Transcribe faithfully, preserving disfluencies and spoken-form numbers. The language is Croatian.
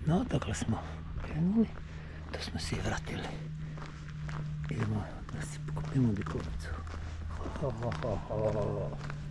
No, dakle smo krenuli, da smo se vratili. Idemo da si pokupimo dikovnicu. Ho, ho, ho, ho.